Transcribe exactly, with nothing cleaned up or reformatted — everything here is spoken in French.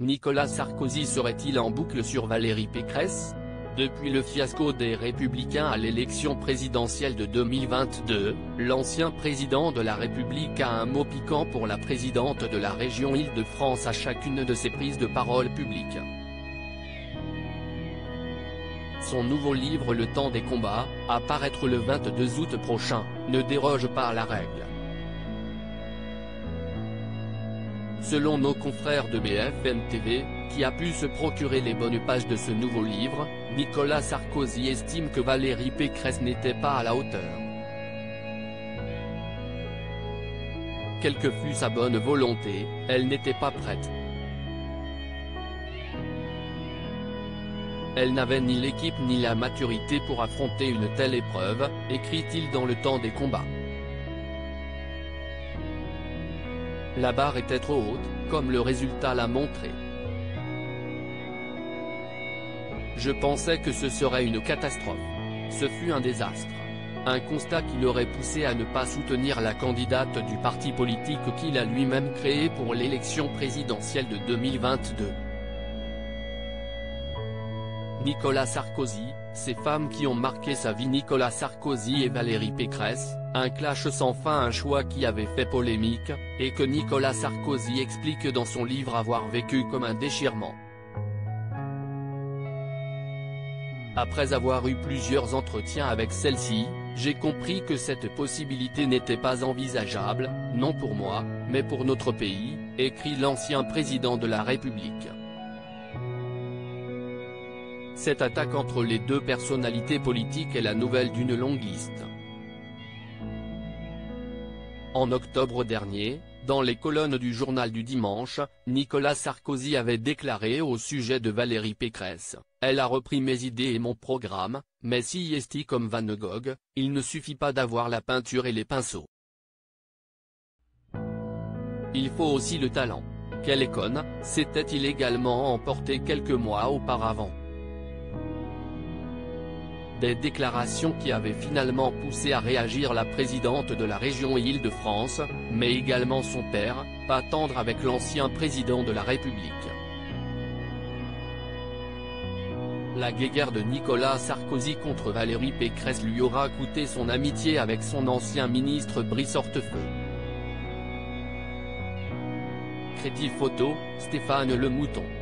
Nicolas Sarkozy serait-il en boucle sur Valérie Pécresse? Depuis le fiasco des Républicains à l'élection présidentielle de deux mille vingt-deux, l'ancien président de la République a un mot piquant pour la présidente de la région Île-de-France à chacune de ses prises de parole publiques. Son nouveau livre Le temps des combats, à paraître le vingt-deux août prochain, ne déroge pas à la règle. Selon nos confrères de B F M T V, qui a pu se procurer les bonnes pages de ce nouveau livre, Nicolas Sarkozy estime que Valérie Pécresse n'était pas à la hauteur. Quelle que fût sa bonne volonté, elle n'était pas prête. Elle n'avait ni l'équipe ni la maturité pour affronter une telle épreuve, écrit-il dans Le temps des combats. La barre était trop haute, comme le résultat l'a montré. Je pensais que ce serait une catastrophe. Ce fut un désastre. Un constat qui l'aurait poussé à ne pas soutenir la candidate du parti politique qu'il a lui-même créé pour l'élection présidentielle de deux mille vingt-deux. Nicolas Sarkozy, ces femmes qui ont marqué sa vie. Nicolas Sarkozy et Valérie Pécresse, un clash sans fin, un choix qui avait fait polémique, et que Nicolas Sarkozy explique dans son livre avoir vécu comme un déchirement. Après avoir eu plusieurs entretiens avec celle-ci, j'ai compris que cette possibilité n'était pas envisageable, non pour moi, mais pour notre pays, écrit l'ancien président de la République. Cette attaque entre les deux personnalités politiques est la nouvelle d'une longue liste. En octobre dernier, dans les colonnes du journal du dimanche, Nicolas Sarkozy avait déclaré au sujet de Valérie Pécresse: « Elle a repris mes idées et mon programme, mais si est comme Van Gogh, il ne suffit pas d'avoir la peinture et les pinceaux. Il faut aussi le talent. Quelle éconne, s'était-il également emporté quelques mois auparavant. » Des déclarations qui avaient finalement poussé à réagir la présidente de la région Île-de-France, mais également son père, pas tendre avec l'ancien président de la République. La guéguerre de Nicolas Sarkozy contre Valérie Pécresse lui aura coûté son amitié avec son ancien ministre Brice Hortefeux. Crédit photo, Stéphane Le Mouton.